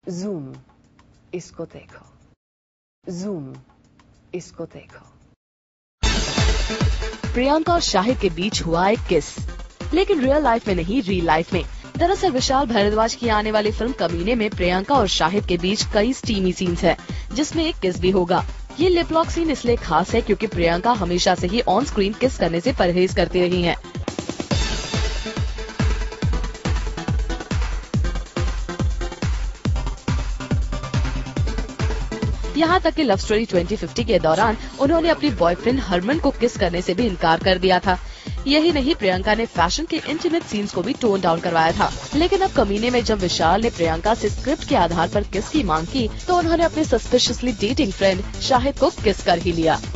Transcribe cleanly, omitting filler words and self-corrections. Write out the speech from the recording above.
Zoom, इसको देखो। Zoom, इसको देखो। प्रियंका और शाहिद के बीच हुआ एक किस, लेकिन रियल लाइफ में नहीं, रियल लाइफ में। दरअसल विशाल भारद्वाज की आने वाली फिल्म कमीने में प्रियंका और शाहिद के बीच कई स्टीमी सीन्स हैं, जिसमें एक किस भी होगा। ये लिप लॉक सीन इसलिए खास है क्योंकि प्रियंका हमेशा से ही ऑन स्क्रीन किस करने से परहेज करती रही हैं। यहाँ तक कि लव स्टोरी 2050 के दौरान उन्होंने अपनी बॉयफ्रेंड हरमन को किस करने से भी इनकार कर दिया था। यही नहीं, प्रियंका ने फैशन के इंटीमेट सीन्स को भी टोन डाउन करवाया था। लेकिन अब कमीने में जब विशाल ने प्रियंका से स्क्रिप्ट के आधार पर किस की मांग की, तो उन्होंने अपने सस्पिशियसली डेटिंग फ्रेंड शाहिद को किस कर ही लिया।